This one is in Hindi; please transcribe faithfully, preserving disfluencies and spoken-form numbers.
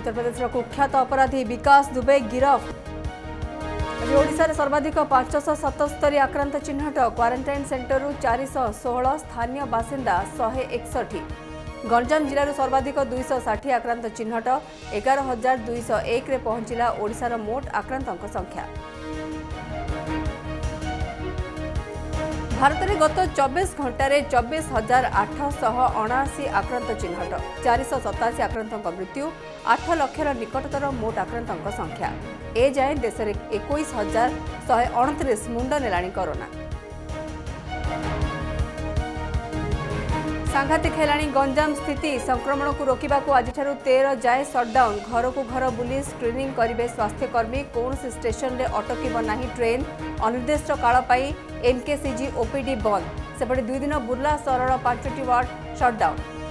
उत्तर प्रदेश कुख्यात अपराधी विकास दुबे गिरफ। ओडिशा रे सर्वाधिक पांच सौ सतस्तरी आक्रांत चिन्हट क्वारंटाइन सेंटर चार सौ सोलह स्थानीय बासिंदा शहे एकसठ। गंजाम जिलूर सर्वाधिक दुईश षाठी आक्रांत चिन्हट एगार हजार दुईश एक रे पहुंचला ओडिशार मोट आक्रांतों संख्या। भारत में गत चौबीस घंटे चौबीस हजार आठश अणाशी आक्रांत चिन्हट चार सौ सताशी आक्रांतों मृत्यु आठ लक्षर निकटतर मोट आक्रांतों संख्या। ए जाए देश में इक्कीस हजार शहे अणतीस मुंड नेलाणी कोरोना। सांघातिक हेलाणी गंजाम स्थिति संक्रमण को रोकने को आज तेरह जाए सटडाउन। घर को घर बुली स्क्रीनिंग करेंगे स्वास्थ्यकर्मी। कौन स्टेशन में अटक नहीं ट्रेन। अनिर्दिष्ट काल एमकेसीजी ओपीडी बंद। सेपटे दुई दिन बुर्ला सहर पांचटी वार्ड सटडाउन।